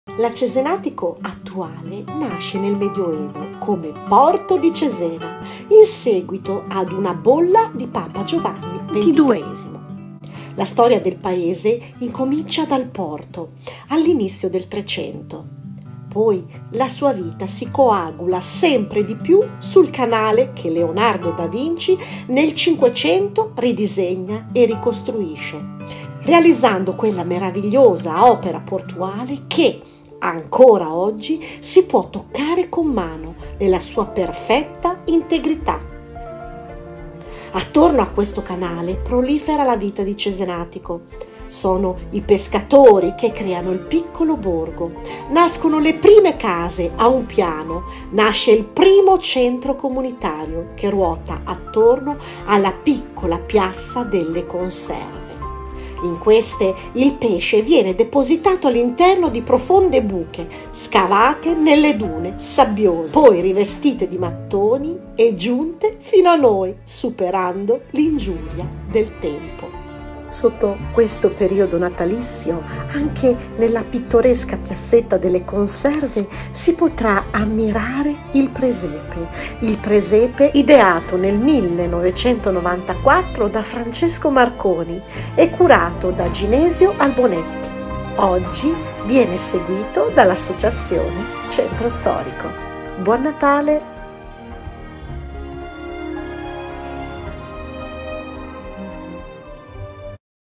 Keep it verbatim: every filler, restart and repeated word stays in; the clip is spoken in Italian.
La Cesenatico attuale nasce nel Medioevo come Porto di Cesena, in seguito ad una bolla di Papa Giovanni ventiduesimo. La storia del paese incomincia dal porto, all'inizio del Trecento. Poi la sua vita si coagula sempre di più sul canale che Leonardo da Vinci nel Cinquecento ridisegna e ricostruisce, realizzando quella meravigliosa opera portuale che ancora oggi si può toccare con mano nella sua perfetta integrità. Attorno a questo canale prolifera la vita di Cesenatico. Sono i pescatori che creano il piccolo borgo, nascono le prime case a un piano, nasce il primo centro comunitario che ruota attorno alla piccola piazza delle conserve. In queste il pesce viene depositato all'interno di profonde buche scavate nelle dune sabbiose, poi rivestite di mattoni e giunte fino a noi, superando l'ingiuria del tempo. Sotto questo periodo natalizio, anche nella pittoresca piazzetta delle conserve, si potrà ammirare il presepe. Il presepe ideato nel millenovecentonovantaquattro da Francesco Marconi e curato da Ginesio Albonetti. Oggi viene seguito dall'Associazione Centro Storico. Buon Natale!